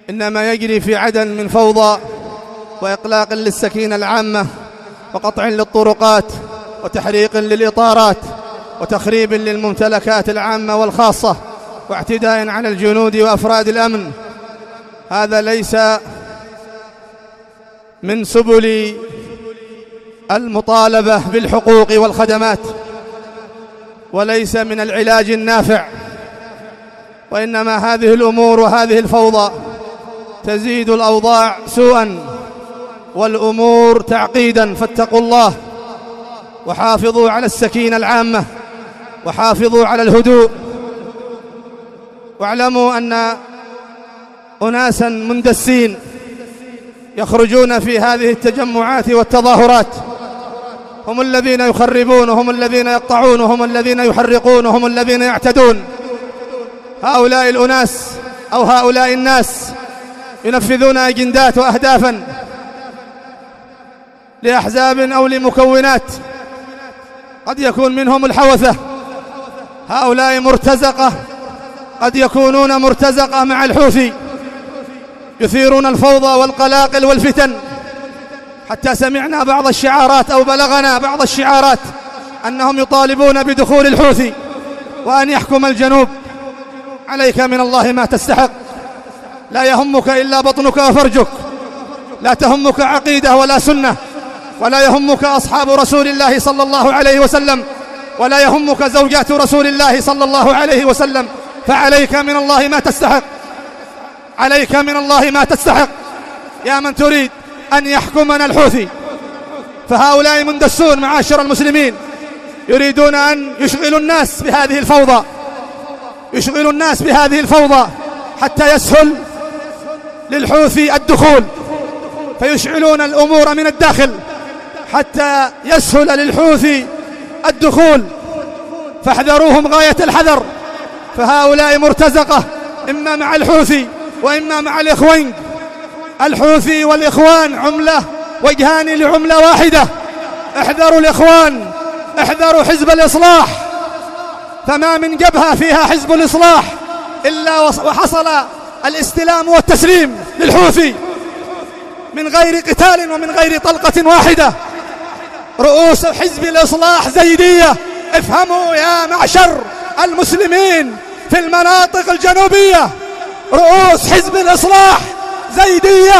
إنما يجري في عدن من فوضى وإقلاق للسكينة العامة، وقطع للطرقات، وتحريق للإطارات، وتخريب للممتلكات العامة والخاصة، واعتداء على الجنود وأفراد الأمن. هذا ليس من سبل المطالبة بالحقوق والخدمات، وليس من العلاج النافع، وإنما هذه الأمور وهذه الفوضى تزيد الأوضاع سوءا والأمور تعقيدا. فاتقوا الله وحافظوا على السكينة العامة، وحافظوا على الهدوء، واعلموا أن أناسا مندسين يخرجون في هذه التجمعات والتظاهرات، هم الذين يخربون، وهم الذين يقطعون، وهم الذين يحرقون، وهم الذين يعتدون. هؤلاء الأناس أو هؤلاء الناس ينفذون أجندات وأهدافا لأحزاب أو لمكونات، قد يكون منهم الحوثة. هؤلاء مرتزقة، قد يكونون مرتزقة مع الحوثي، يثيرون الفوضى والقلاقل والفتن، حتى سمعنا بعض الشعارات أو بلغنا بعض الشعارات أنهم يطالبون بدخول الحوثي وأن يحكم الجنوب. عليك من الله ما تستحق، لا يهمك إلا بطنك وفرجك، لا تهمك عقيدة ولا سنة، ولا يهمك أصحاب رسول الله صلى الله عليه وسلم، ولا يهمك زوجات رسول الله صلى الله عليه وسلم. فعليك من الله ما تستحق، عليك من الله ما تستحق يا من تريد أن يحكمنا الحوثي. فهؤلاء مندسون معاشر المسلمين، يريدون أن يشغلوا الناس بهذه الفوضى، يشغلوا الناس بهذه الفوضى حتى يسهل للحوثي الدخول، فيشعلون الأمور من الداخل حتى يسهل للحوثي الدخول. فاحذروهم غاية الحذر، فهؤلاء مرتزقة إما مع الحوثي وإما مع الإخوان. الحوثي والإخوان عملة، وجهان لعملة واحدة. احذروا الإخوان، احذروا حزب الإصلاح، فما من جبهة فيها حزب الإصلاح إلا وحصل الاستلام والتسليم للحوثي من غير قتال ومن غير طلقة واحدة. رؤوس حزب الإصلاح زيدية. افهموا يا معشر المسلمين في المناطق الجنوبية، رؤوس حزب الإصلاح زيدية،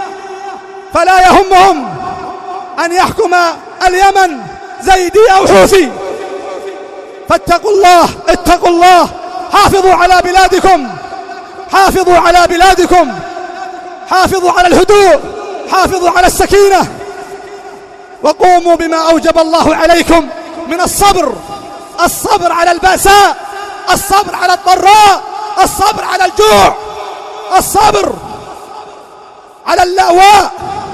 فلا يهمهم أن يحكم اليمن زيدي أو حوثي. فاتقوا الله، اتقوا الله، حافظوا على بلادكم، حافظوا على بلادكم، حافظوا على الهدوء، حافظوا على السكينة، وقوموا بما أوجب الله عليكم من الصبر، الصبر على البأساء، الصبر على الضراء، الصبر على الجوع، الصبر على اللأواء،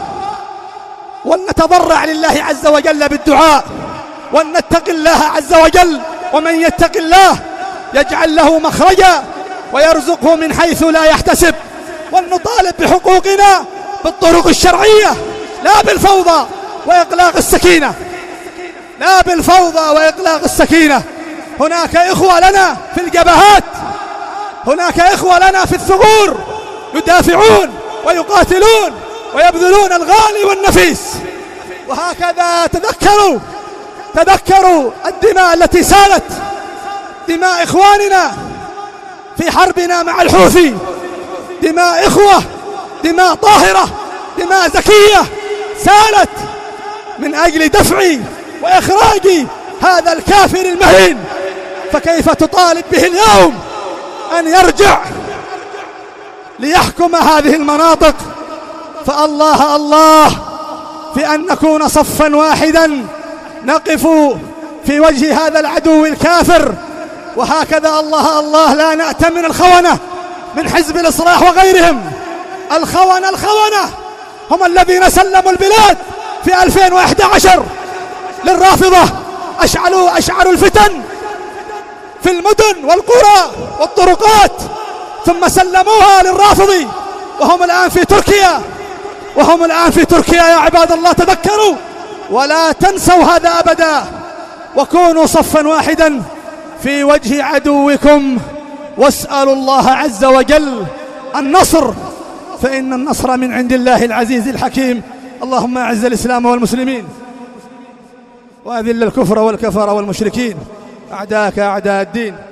ونتضرع لله عز وجل بالدعاء، ونتق الله عز وجل. ومن يتق الله يجعل له مخرجا ويرزقه من حيث لا يحتسب. ونطالب بحقوقنا بالطرق الشرعية، لا بالفوضى وإقلاق السكينة، لا بالفوضى وإقلاق السكينة. هناك إخوة لنا في الجبهات، هناك إخوة لنا في الثغور يدافعون ويقاتلون ويبذلون الغالي والنفيس. وهكذا تذكروا الدماء التي سالت، دماء إخواننا في حربنا مع الحوثي، دماء إخوة، دماء طاهرة، دماء زكية سالت من أجل دفع وإخراج هذا الكافر المهين. فكيف تطالب به اليوم أن يرجع ليحكم هذه المناطق؟ فالله الله في أن نكون صفا واحدا نقف في وجه هذا العدو الكافر. وهكذا الله الله لا نأتمن الخونة من حزب الإصلاح وغيرهم. الخونة هم الذين سلموا البلاد في 2011 للرافضة، أشعلوا الفتن في المدن والقرى والطرقات، ثم سلموها للرافضي، وهم الآن في تركيا، وهم الآن في تركيا. يا عباد الله تذكروا ولا تنسوا هذا أبدا، وكونوا صفا واحدا في وجه عدوكم، واسألوا الله عز وجل النصر فإن النصر من عند الله العزيز الحكيم. اللهم أعز الإسلام والمسلمين وأذل الكفر والكفر والمشركين أعداءك أعداء الدين.